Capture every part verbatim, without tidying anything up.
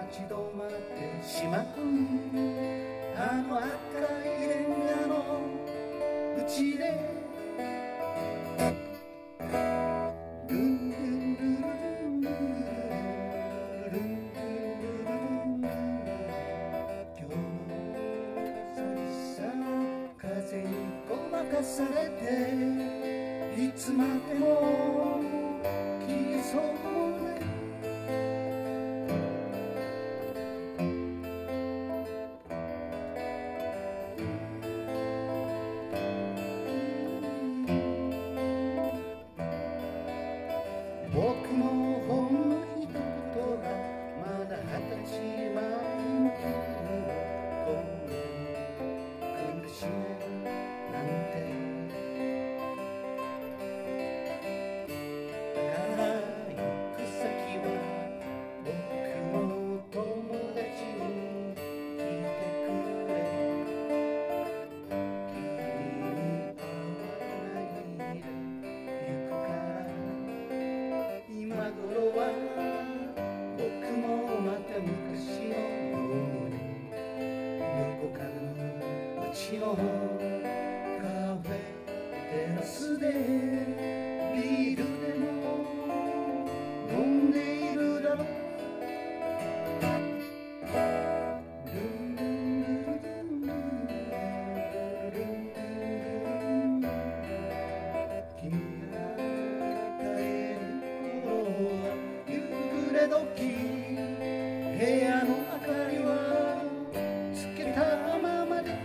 ち止まってしまうあの赤いレンガのうちでルンルンルルルンルンルルルン今日の寂しさ風にごまかされていつまでも消えそうもない僕のほんの一言がまだ二十歳前の君をこんなに苦しめなんてだから行く先は僕の友達に聞いてくれ君に会わないで行くから今頃は僕もまた昔のように横からのうちのカフェテラスでビールでも飲んでいるだろうルンルンルルルンルンルンルン君が夕暮れ時部屋の明かりはつけたままで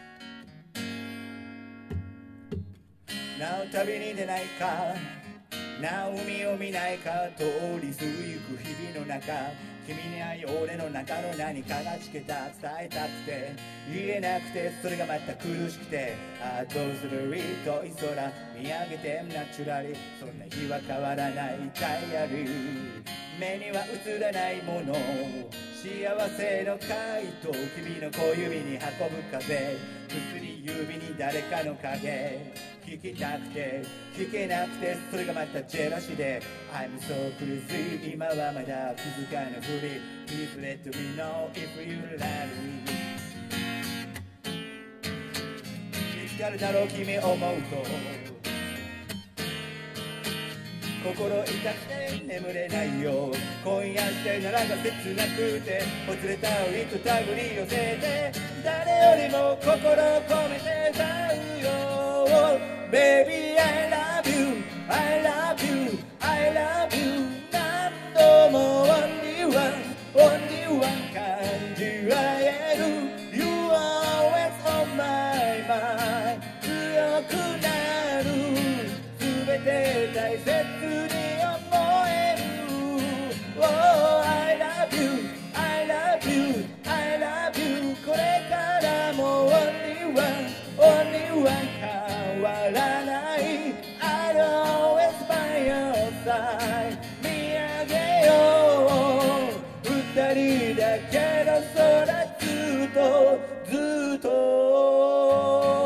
なお旅に出ないかな海を見ないか通り過ぎく日々の中、君に会い俺の中の何かがちけた、伝えたくて言えなくて、それがまた苦しくて、ああどうするり遠い空見上げてナチュラリ、そんな日は変わらないダイアリー、目には映らないもの、幸せの回答、君の小指に運ぶ風、薬指に誰かの影、聞きたくて聞けなくて、それがまたジェラシーで I'm so crazy、 今はまだ気づかぬふり、 Please let me know if you love me、 いつからだろう君思うと心痛くて眠れないよ、今夜してならが切なくて、ほつれた糸たぐり寄せて、誰よりも心込めて歌うよ、 Baby I love you I love you I love you、 何度も Only one Only one 感じられる、 You are always on my mind、 強くなる全て大切に思える、 Oh I love you I love you I love you、 これからも Only one Only one 変わらない、 I'll always by your side、 見上げよう二人だけの空、ずっとずっと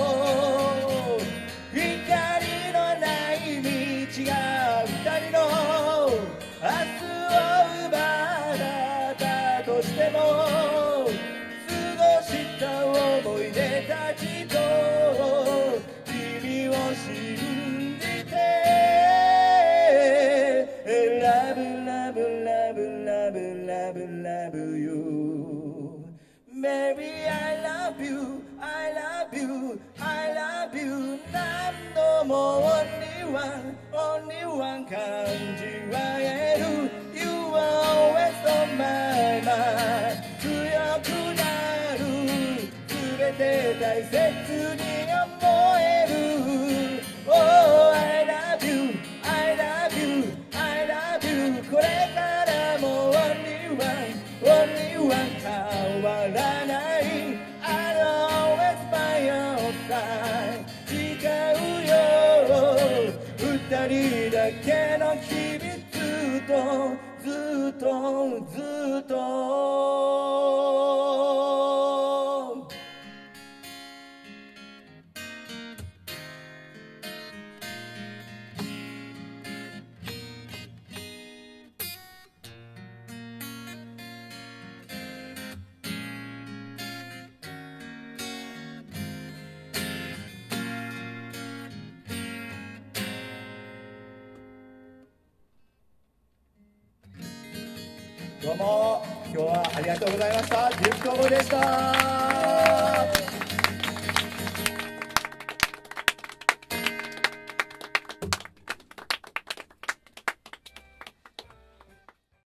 思い出たちと君を信じて Love love love love love love you Baby I love you I love you I love you、 何度も Only one Only one 感じられる、 You are always on my mind、 強くな全て大切に思える、 Oh I love you I love you I love you、 これからも Only one Only one 変わらない、 I'll always by your side、 誓うよ二人だけの日々、ずっとずっとずっとどうも今日はありがとうございました。デュークコボでした。